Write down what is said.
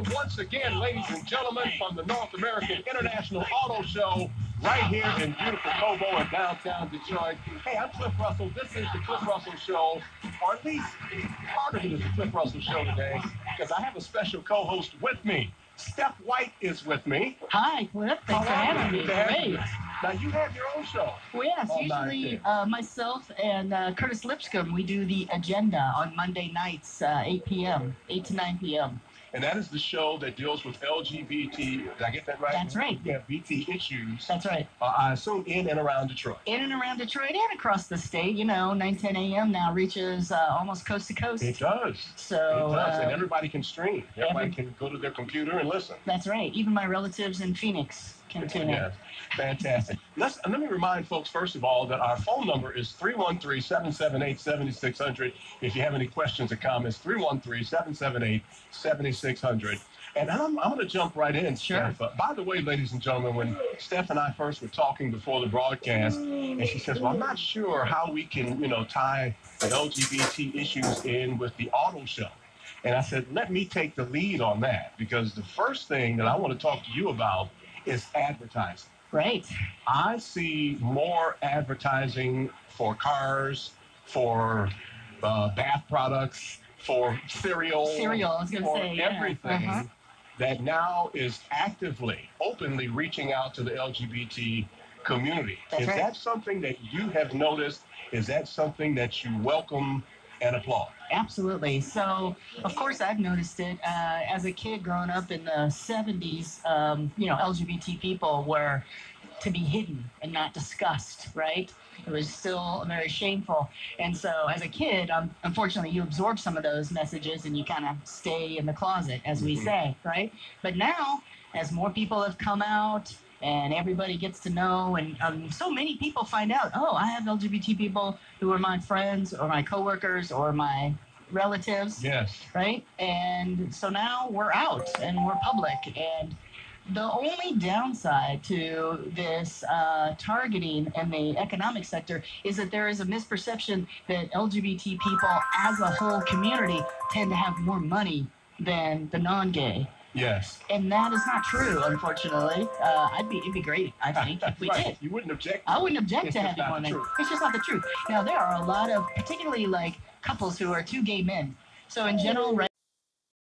welcome once again, ladies and gentlemen, from the North American International Auto Show right here in beautiful Cobo in downtown Detroit. Hey, I'm Cliff Russell. This is the Cliff Russell Show, or at least part of it is the Cliff Russell Show today, because I have a special co-host with me. Steph White is with me. Hi, Cliff. Thanks for having me. Great. Now, you have your own show. Well, yes, usually myself and Curtis Lipscomb, we do the agenda on Monday nights, 8 p.m., 8 to 9 p.m. And that is the show that deals with LGBT, did I get that right? That's right. Yeah, BT issues. That's right. I assume in and around Detroit. In and around Detroit and across the state. You know, 9, 10 a.m. now reaches almost coast to coast. It does. So, it does, and everybody can stream. Everybody can go to their computer and listen. That's right. Even my relatives in Phoenix can tune in. Yeah, fantastic. Let me remind folks, first of all, that our phone number is 313-778-7600. If you have any questions or comments, 313-778-7600. And I'm going to jump right in, Sure. Steph. By the way, ladies and gentlemen, when Steph and I first were talking before the broadcast, and she says, well, I'm not sure how we can, tie the LGBT issues in with the auto show. And I said, let me take the lead on that, because the first thing that I want to talk to you about is advertising. Right. I see more advertising for cars, for bath products, for cereal. Cereal, I was going to say. Everything that now is actively, openly reaching out to the LGBT community. That's right. That something that you have noticed? Is that something that you welcome and applaud? Absolutely. So, of course, I've noticed it. As a kid growing up in the 70s, LGBT people were to be hidden and not discussed, right? It was still very shameful. And so as a kid, unfortunately, you absorb some of those messages and you kind of stay in the closet, as we say, right? But now, as more people have come out, and everybody gets to know, and so many people find out, oh, I have LGBT people who are my friends or my coworkers or my relatives. Yes. Right? And so now we're out and we're public. And the only downside to this targeting in the economic sector is that there is a misperception that LGBT people as a whole community tend to have more money than the non-gay. Yes. And that is not true, unfortunately. It'd be great, I think, if we did. You wouldn't object? I wouldn't object to having more than. It's just not the truth. Now, there are a lot of, particularly like couples who are two gay men. So in general,